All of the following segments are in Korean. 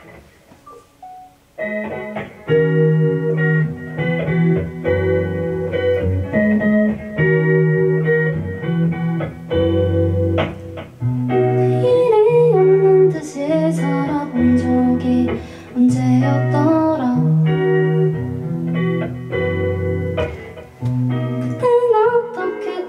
일이 없는 듯이 살아본 적이 언제였더라. 그땐 어떻게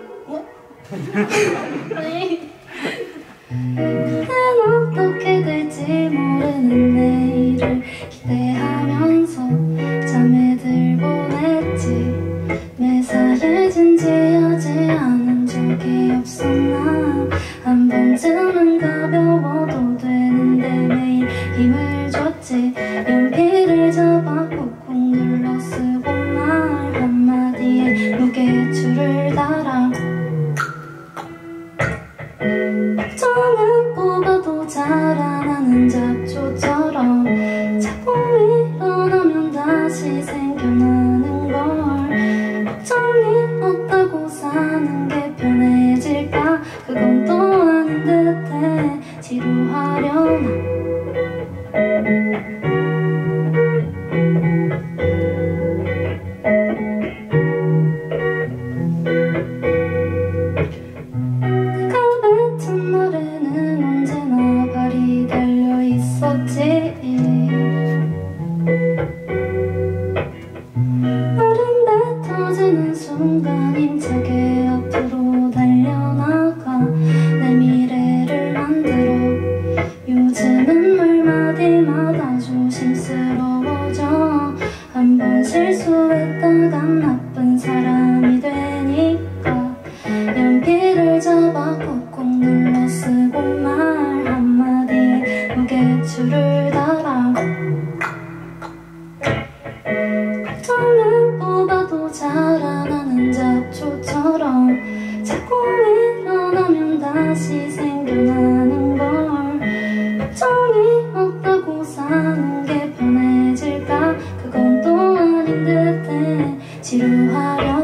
그땐 어떻게 될지 모르는 내일을 기대하면서 잠에 들보냈지. 매사에 진지하지 않은 적이 없었나. 한 번쯤은 가벼워도 되는데 매일 힘을 줬지. 연필을 잡아 꾹꾹 눌러 쓰고 말 한마디에 무게추를 달아. 걱정은 뽑아도 자라나는 잡초처럼 자꾸 일어나면 다시 생겨나는 걸. 걱정이 없다고 사는 게 편해질까. 그건 또 아닌 듯해. 지루하려나. 말은 뱉어지는 순간 힘차게 앞으로 달려나가 내 미래를 만들어. 요즘은 말마디마다 조심스러워져. 한번 실수했다간 나쁜 사람이 되니까. 연필을 잡아 꾹꾹 눌러 쓰고 말 한마디에 무게추를 달아. 걱정은 뽑아도 자라나는 잡초처럼 자꾸 일어나면 다시 생겨나는 걸. 걱정이 없다고 사는 게 편해질까. 그건 또 아닌 듯해. 지루하려